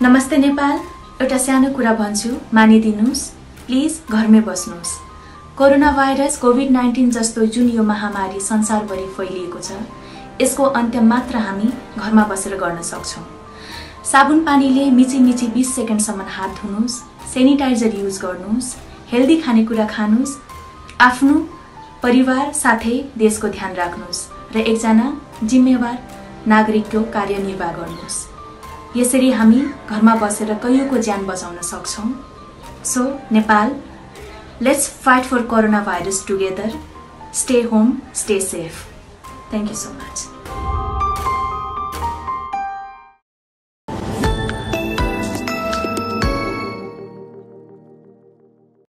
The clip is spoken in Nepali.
नमस्ते नेपाल। एउटा सानो कुरा भन्छु, मानिदिनुस्। प्लिज घरमै बस्नुस्। कोरोना भाइरस कोभिड-19 जस्तो जुन यो महामारी संसारभरि फैलिएको छ, यसको अन्त्य मात्र हामी घरमा बसेर गर्न सक्छौं। साबुन पानीले मिची 20 सेकेन्डसम्म हात धुनुस्, सेनिटाइजर युज गर्नुस्, हेल्दी खानेकुरा खानुस्, आफ्नो परिवार साथै देशको ध्यान राख्नुस् र एकजना जिम्मेवार नागरिकको कार्यनिर्वाह गर्नुस्। यसरी हामी घरमा बसेर कैयौंको ज्यान बचाउन सक्छौं। So Nepal, let's fight for coronavirus together. Stay home, stay safe. Thank you so much.